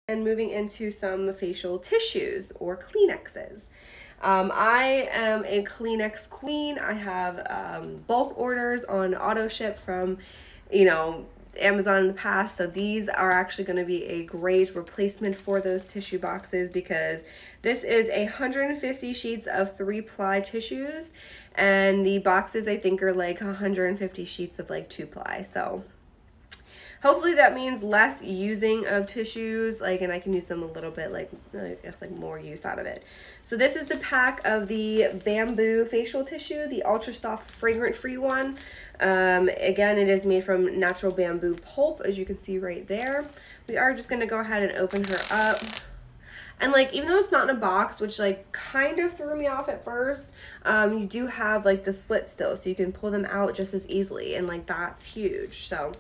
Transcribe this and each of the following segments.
And moving into some facial tissues or Kleenexes. I am a Kleenex queen. I have bulk orders on auto ship from, you know, Amazon in the past. So these are actually going to be a great replacement for those tissue boxes, because this is 150 sheets of 3-ply tissues, and the boxes I think are like 150 sheets of like 2-ply. So hopefully that means less using of tissues, like, and I can use them a little bit, like, I guess, like more use out of it. So this is the pack of the bamboo facial tissue, the ultra soft fragrant free one. Again, it is made from natural bamboo pulp, as you can see right there. We are just gonna go ahead and open her up. And like, even though it's not in a box, which like kind of threw me off at first, you do have like the slit still, so you can pull them out just as easily, and like that's huge. So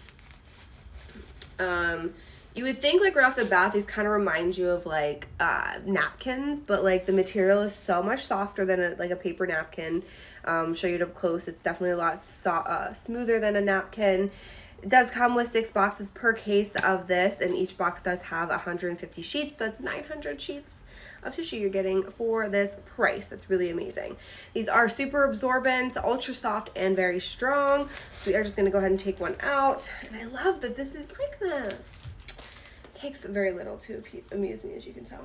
you would think like right off the bat these kind of remind you of like napkins, but like the material is so much softer than like a paper napkin. Show you it up close. It's definitely a lot smoother than a napkin. It does come with 6 boxes per case of this, and each box does have 150 sheets. That's 900 sheets of tissue you're getting for this price. That's really amazing. These are super absorbent, ultra soft, and very strong. So we are just gonna go ahead and take one out. And I love that this is like this. It takes very little to amuse me, as you can tell.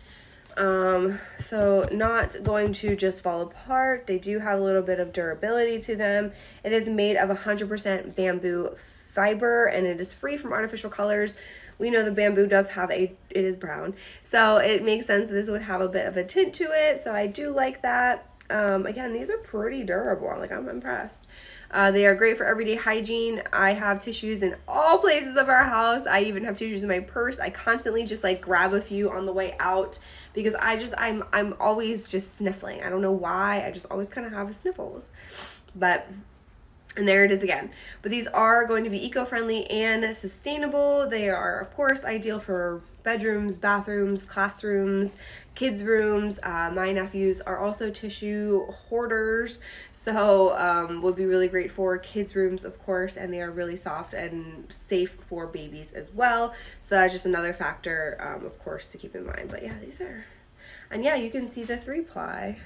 So not going to just fall apart. They do have a little bit of durability to them. It is made of 100% bamboo fiber, and it is free from artificial colors. We know the bamboo does have it is brown, so it makes sense that this would have a bit of a tint to it, so I do like that. Again, these are pretty durable. Like, I'm impressed. They are great for everyday hygiene. I have tissues in all places of our house. I even have tissues in my purse. I constantly just like grab a few on the way out, because I'm always just sniffling. I don't know why. I just always kind of have sniffles. And there it is again. But these are going to be eco-friendly and sustainable. They are, of course, ideal for bedrooms, bathrooms, classrooms, kids' rooms. My nephews are also tissue hoarders, so would be really great for kids' rooms, of course, and they are really soft and safe for babies as well. So that's just another factor, of course, to keep in mind. But yeah, these are, and yeah, you can see the 3-ply.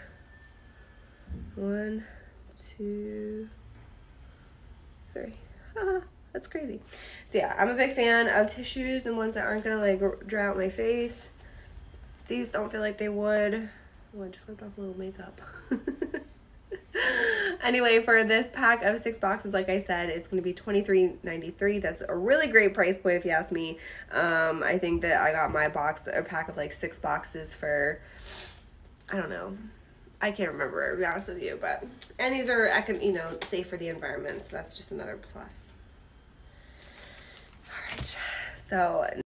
1, 2, 3. That's crazy. So yeah, I'm a big fan of tissues and ones that aren't gonna like dry out my face. These don't feel like they would. Oh, I just wiped off a little makeup. Anyway, for this pack of 6 boxes, like I said, it's gonna be $23.93. That's a really great price point if you ask me. I think that I got my pack of like 6 boxes for, I don't know, I can't remember, to be honest with you, but, and these are, you know, safe for the environment, so that's just another plus. All right, so